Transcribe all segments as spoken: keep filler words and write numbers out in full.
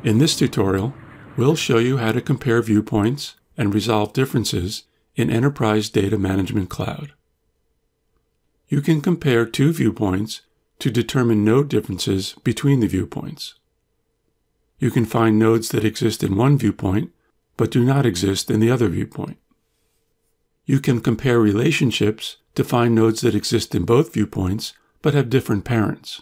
In this tutorial, we'll show you how to compare viewpoints and resolve differences in Enterprise Data Management Cloud. You can compare two viewpoints to determine node differences between the viewpoints. You can find nodes that exist in one viewpoint but do not exist in the other viewpoint. You can compare relationships to find nodes that exist in both viewpoints but have different parents.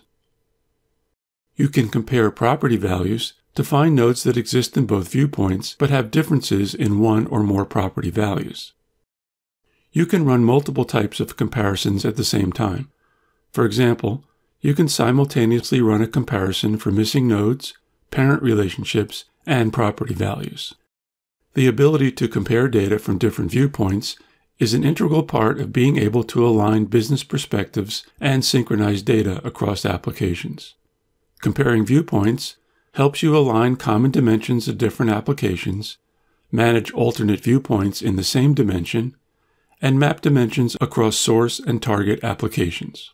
You can compare property values to find nodes that exist in both viewpoints but have differences in one or more property values. You can run multiple types of comparisons at the same time. For example, you can simultaneously run a comparison for missing nodes, parent relationships, and property values. The ability to compare data from different viewpoints is an integral part of being able to align business perspectives and synchronize data across applications. Comparing viewpoints helps you align common dimensions of different applications, manage alternate viewpoints in the same dimension, and map dimensions across source and target applications.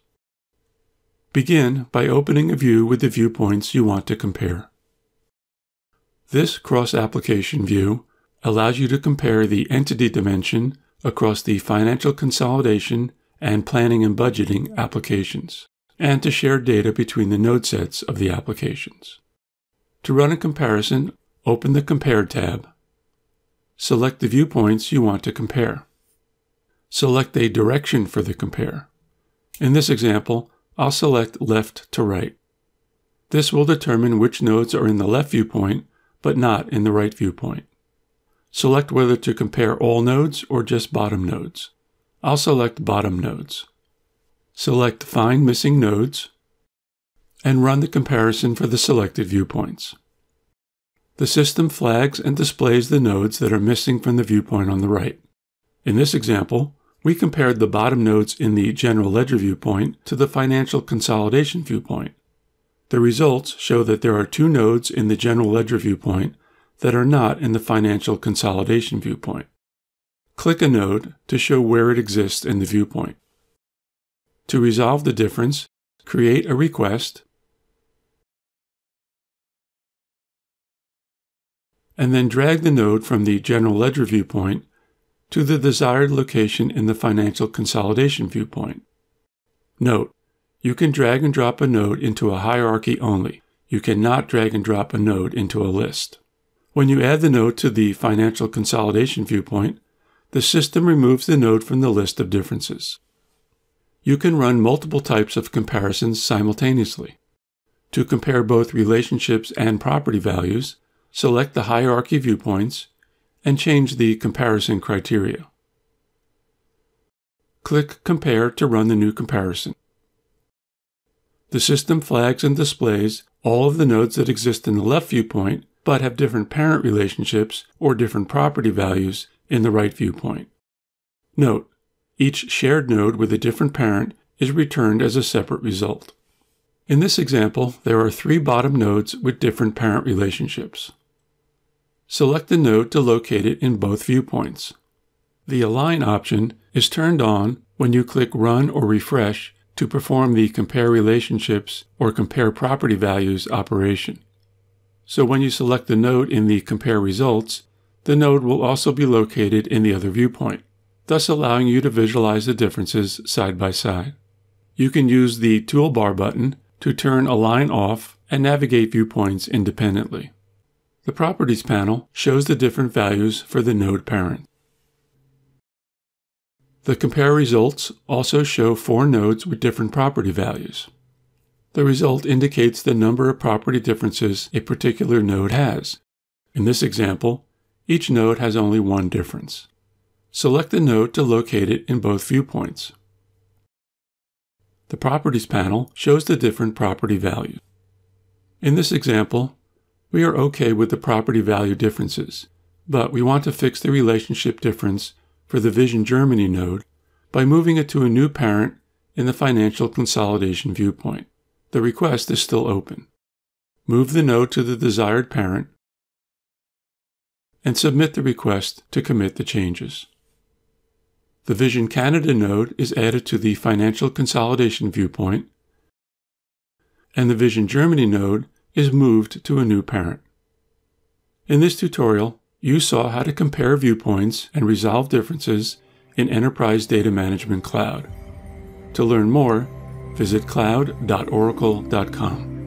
Begin by opening a view with the viewpoints you want to compare. This cross-application view allows you to compare the entity dimension across the financial consolidation and planning and budgeting applications, and to share data between the node sets of the applications. To run a comparison, open the Compare tab. Select the viewpoints you want to compare. Select a direction for the compare. In this example, I'll select left to right. This will determine which nodes are in the left viewpoint, but not in the right viewpoint. Select whether to compare all nodes or just bottom nodes. I'll select bottom nodes. Select Find Missing Nodes, and run the comparison for the selected viewpoints. The system flags and displays the nodes that are missing from the viewpoint on the right. In this example, we compared the bottom nodes in the General Ledger viewpoint to the Financial Consolidation viewpoint. The results show that there are two nodes in the General Ledger viewpoint that are not in the Financial Consolidation viewpoint. Click a node to show where it exists in the viewpoint. To resolve the difference, create a request, and then drag the node from the General Ledger viewpoint to the desired location in the Financial Consolidation viewpoint. Note, you can drag and drop a node into a hierarchy only. You cannot drag and drop a node into a list. When you add the node to the Financial Consolidation viewpoint, the system removes the node from the list of differences. You can run multiple types of comparisons simultaneously. To compare both relationships and property values, select the hierarchy viewpoints and change the comparison criteria. Click Compare to run the new comparison. The system flags and displays all of the nodes that exist in the left viewpoint but have different parent relationships or different property values in the right viewpoint. Note, each shared node with a different parent is returned as a separate result. In this example, there are three bottom nodes with different parent relationships. Select the node to locate it in both viewpoints. The Align option is turned on when you click Run or Refresh to perform the Compare Relationships or Compare Property Values operation. So when you select the node in the Compare Results, the node will also be located in the other viewpoint, thus allowing you to visualize the differences side by side. You can use the Toolbar button to turn Align off and navigate viewpoints independently. The Properties panel shows the different values for the node parent. The Compare Results also show four nodes with different property values. The result indicates the number of property differences a particular node has. In this example, each node has only one difference. Select the node to locate it in both viewpoints. The Properties panel shows the different property values. In this example, we are okay with the property value differences, but we want to fix the relationship difference for the Vision Germany node by moving it to a new parent in the Financial Consolidation viewpoint. The request is still open. Move the node to the desired parent and submit the request to commit the changes. The Vision Canada node is added to the Financial Consolidation viewpoint, and the Vision Germany node is moved to a new parent. In this tutorial, you saw how to compare viewpoints and resolve differences in Enterprise Data Management Cloud. To learn more, visit cloud dot oracle dot com.